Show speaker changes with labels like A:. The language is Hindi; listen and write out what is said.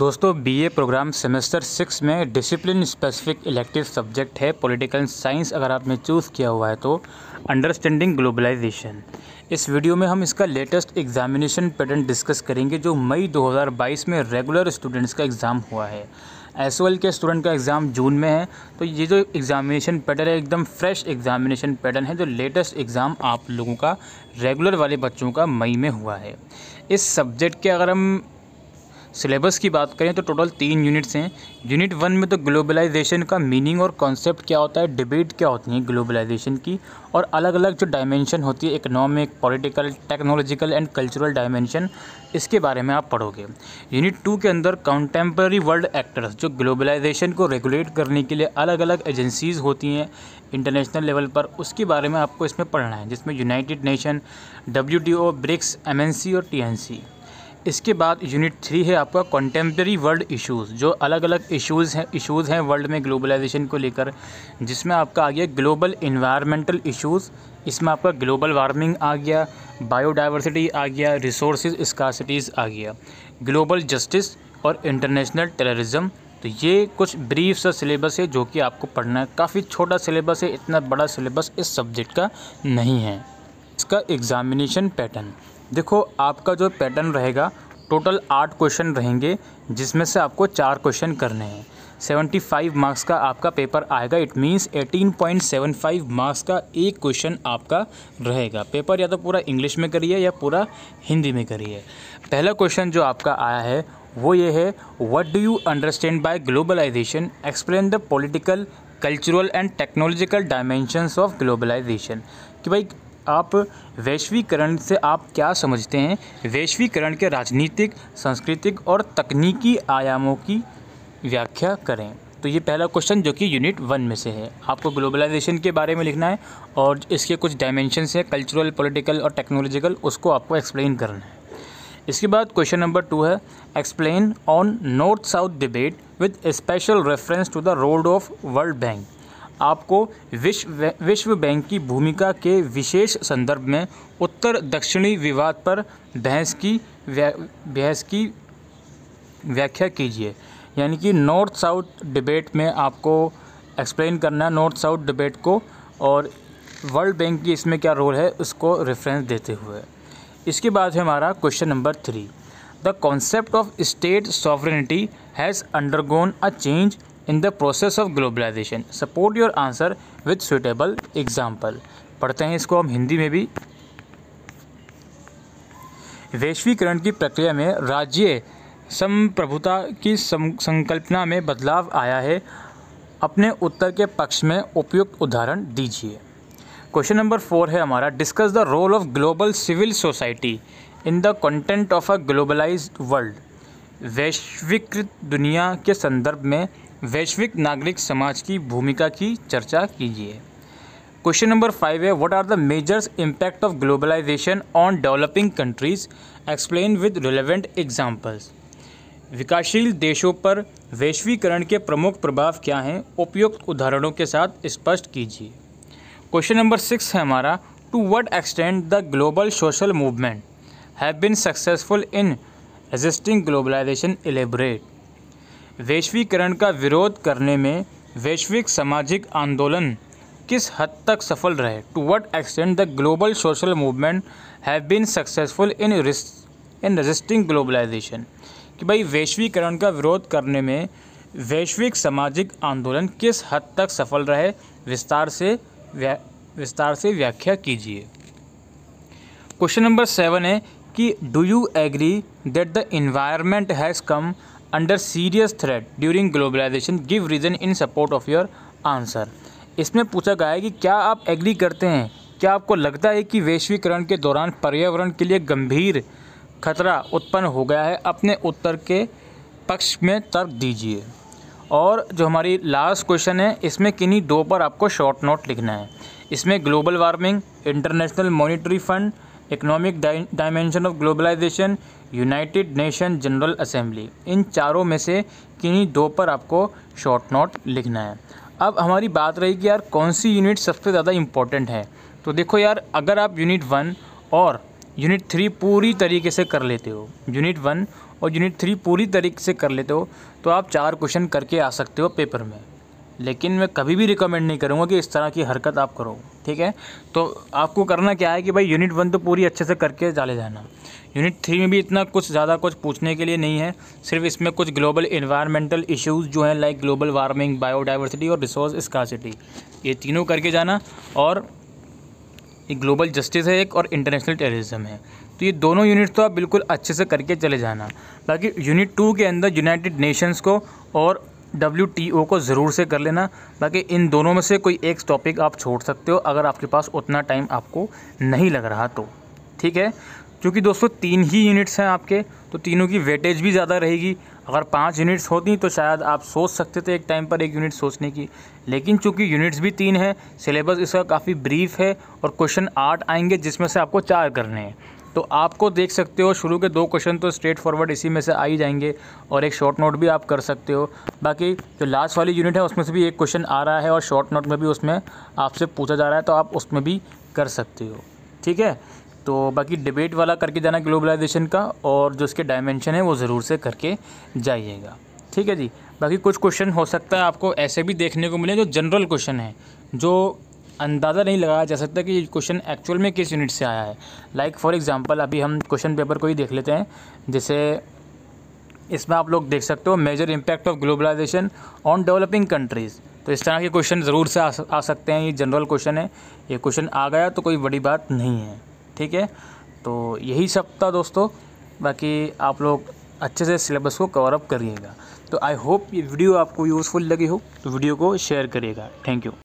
A: दोस्तों बीए प्रोग्राम सेमेस्टर 6 में डिसिप्लिन स्पेसिफिक इलेक्टिव सब्जेक्ट है पॉलिटिकल साइंस। अगर आपने चूज़ किया हुआ है तो अंडरस्टैंडिंग ग्लोबलाइजेशन। इस वीडियो में हम इसका लेटेस्ट एग्जामिनेशन पैटर्न डिस्कस करेंगे जो मई 2022 में रेगुलर स्टूडेंट्स का एग्ज़ाम हुआ है। एसओएल के स्टूडेंट का एग्ज़ाम जून में है, तो ये जो एग्ज़ामिनेशन पैटर्न है एकदम फ्रेश एग्ज़ामिनेशन पैटर्न है। जो लेटेस्ट एग्ज़ाम आप लोगों का रेगुलर वाले बच्चों का मई में हुआ है। इस सब्जेक्ट के अगर हम सिलेबस की बात करें तो टोटल 3 यूनिट्स हैं। यूनिट 1 में तो ग्लोबलाइजेशन का मीनिंग और कॉन्सेप्ट क्या होता है, डिबेट क्या होती है ग्लोबलाइजेशन की, और अलग अलग जो डायमेंशन होती है economic, political, technological and cultural dimension, इसके बारे में आप पढ़ोगे। यूनिट 2 के अंदर कंटेम्प्रेरी वर्ल्ड एक्टर्स, जो ग्लोबलाइजेशन को रेगुलेट करने के लिए अलग अलग एजेंसीज़ होती हैं इंटरनेशनल लेवल पर, उसके बारे में आपको इसमें पढ़ना है, जिसमें United Nation, WTO, BRICS, MNC और TNC। इसके बाद यूनिट 3 है आपका कंटेम्प्रेरी वर्ल्ड इश्यूज़, जो अलग अलग इश्यूज़ हैं वर्ल्ड में ग्लोबलाइजेशन को लेकर, जिसमें आपका आ गया ग्लोबल इन्वायरमेंटल इश्यूज़। इसमें आपका ग्लोबल वार्मिंग आ गया, बायोडाइवर्सिटी आ गया, रिसोर्सेज स्कार्सिटीज़ आ गया, ग्लोबल जस्टिस और इंटरनेशनल टेररिज्म। तो ये कुछ ब्रीफ सा सिलेबस है जो कि आपको पढ़ना है। काफ़ी छोटा सिलेबस है, इतना बड़ा सिलेबस इस सब्जेक्ट का नहीं है। इसका एग्ज़ामिनेशन पैटर्न देखो, आपका जो पैटर्न रहेगा टोटल 8 क्वेश्चन रहेंगे, जिसमें से आपको 4 क्वेश्चन करने हैं। 75 मार्क्स का आपका पेपर आएगा। इट मीन्स 18.75 मार्क्स का एक क्वेश्चन आपका रहेगा। पेपर या तो पूरा इंग्लिश में करिए या पूरा हिंदी में करिए। पहला क्वेश्चन जो आपका आया है वो ये है, what do you understand by globalisation, explain the political, cultural and technological dimensions of globalisation. कि भाई आप वैश्वीकरण से आप क्या समझते हैं, वैश्वीकरण के राजनीतिक, सांस्कृतिक और तकनीकी आयामों की व्याख्या करें। तो ये पहला क्वेश्चन जो कि यूनिट 1 में से है। आपको ग्लोबलाइजेशन के बारे में लिखना है और इसके कुछ डायमेंशंस है कल्चरल, पॉलिटिकल और टेक्नोलॉजिकल, उसको आपको एक्सप्लेन करना है। इसके बाद क्वेश्चन नंबर 2 है, explain on north south debate with special reference to the role of World Bank. आपको विश्व बैंक की भूमिका के विशेष संदर्भ में उत्तर दक्षिणी विवाद पर बहस की व्याख्या कीजिए। यानी कि नॉर्थ साउथ डिबेट में आपको एक्सप्लेन करना है नॉर्थ साउथ डिबेट को, और वर्ल्ड बैंक की इसमें क्या रोल है उसको रेफरेंस देते हुए। इसके बाद है हमारा question number 3, the concept of state sovereignty has undergone a change in the process of globalization, support your answer with suitable example। पढ़ते हैं इसको हम हिंदी में भी। वैश्वीकरण की प्रक्रिया में राज्य संप्रभुता की संकल्पना में बदलाव आया है। अपने उत्तर के पक्ष में उपयुक्त उदाहरण दीजिए। क्वेश्चन नंबर 4 है हमारा, discuss the role of global civil society in the content of a globalised world. वैश्वीकृत दुनिया के संदर्भ में वैश्विक नागरिक समाज की भूमिका की चर्चा कीजिए। क्वेश्चन नंबर 5 है, what are the majors impact of globalisation on developing countries, explain with relevant examples. विकासशील देशों पर वैश्वीकरण के प्रमुख प्रभाव क्या हैं, उपयुक्त उदाहरणों के साथ स्पष्ट कीजिए। क्वेश्चन नंबर 6 है हमारा, to what extent the global social movement have been successful in resisting globalisation, elaborate. वैश्वीकरण का विरोध करने में वैश्विक सामाजिक आंदोलन किस हद तक सफल रहे। To what extent the global social movement have been successful in resisting globalisation. कि भाई वैश्वीकरण का विरोध करने में वैश्विक सामाजिक आंदोलन किस हद तक सफल रहे, विस्तार से व्याख्या कीजिए। क्वेश्चन नंबर 7 है कि do you agree that the environment has come under serious threat during globalisation, give reason in support of your answer. इसमें पूछा गया है कि क्या आप एग्री करते हैं, क्या आपको लगता है कि वैश्वीकरण के दौरान पर्यावरण के लिए गंभीर खतरा उत्पन्न हो गया है। अपने उत्तर के पक्ष में तर्क दीजिए। और जो हमारी लास्ट क्वेश्चन है, इसमें किन्हीं 2 पर आपको शॉर्ट नोट लिखना है। इसमें global warming, international monetary fund, economic dimension of globalisation, United Nation General Assembly, इन चारों में से किन्हीं 2 पर आपको शॉर्ट नोट लिखना है। अब हमारी बात रही कि यार कौन सी यूनिट सबसे ज़्यादा इम्पोर्टेंट है। तो देखो यार, अगर आप यूनिट 1 और यूनिट 3 पूरी तरीके से कर लेते हो, यूनिट 1 और यूनिट 3 पूरी तरीके से कर लेते हो तो आप 4 क्वेश्चन करके आ सकते हो पेपर में। लेकिन मैं कभी भी रिकमेंड नहीं करूँगा कि इस तरह की हरकत आप करो, ठीक है। तो आपको करना क्या है कि भाई यूनिट 1 तो पूरी अच्छे से करके चले जाना। यूनिट 3 में भी इतना कुछ ज़्यादा कुछ पूछने के लिए नहीं है, सिर्फ इसमें कुछ ग्लोबल इन्वायरमेंटल इश्यूज़ जो हैं लाइक ग्लोबल वार्मिंग, बायोडाइवर्सिटी और रिसोर्स स्कार्सिटी, ये तीनों करके जाना। और एक ग्लोबल जस्टिस है एक, और इंटरनेशनल टेररिज्म है। तो ये दोनों यूनिट तो आप बिल्कुल अच्छे से करके चले जाना। बाकी यूनिट 2 के अंदर यूनाइटेड नेशंस को और WTO को ज़रूर से कर लेना। बाकी इन दोनों में से कोई एक टॉपिक आप छोड़ सकते हो अगर आपके पास उतना टाइम आपको नहीं लग रहा तो, ठीक है। क्योंकि दोस्तों 3 ही यूनिट्स हैं आपके, तो तीनों की वेटेज भी ज़्यादा रहेगी। अगर 5 यूनिट्स होती तो शायद आप सोच सकते थे एक टाइम पर एक यूनिट सोचने की, लेकिन चूंकि यूनिट्स भी 3 हैं, सिलेबस इसका काफ़ी ब्रीफ है और क्वेश्चन 8 आएंगे जिसमें से आपको 4 करने हैं। तो आपको देख सकते हो शुरू के 2 क्वेश्चन तो स्ट्रेट फॉरवर्ड इसी में से आ ही जाएंगे और एक शॉर्ट नोट भी आप कर सकते हो। बाकी जो लास्ट वाली यूनिट है उसमें से भी एक क्वेश्चन आ रहा है और शॉर्ट नोट में भी उसमें आपसे पूछा जा रहा है, तो आप उसमें भी कर सकते हो, ठीक है। तो बाकी डिबेट वाला करके जाना ग्लोबलाइजेशन का, और जो इसके डायमेंशन है वो ज़रूर से करके जाइएगा, ठीक है जी। बाकी कुछ क्वेश्चन हो सकता है आपको ऐसे भी देखने को मिले जो जनरल क्वेश्चन है, जो अंदाज़ा नहीं लगाया जा सकता कि ये क्वेश्चन एक्चुअल में किस यूनिट से आया है। लाइक फॉर एग्जांपल अभी हम क्वेश्चन पेपर को ही देख लेते हैं। जैसे इसमें आप लोग देख सकते हो major impact of globalisation on developing countries, तो इस तरह के क्वेश्चन ज़रूर से आ सकते हैं। ये जनरल क्वेश्चन है, ये क्वेश्चन आ गया तो कोई बड़ी बात नहीं है, ठीक है। तो यही सब था दोस्तों, बाकी आप लोग अच्छे से सिलेबस को कवर अप करिएगा। तो आई होप ये वीडियो आपको यूज़फुल लगी हो, तो वीडियो को शेयर करिएगा। Thank you.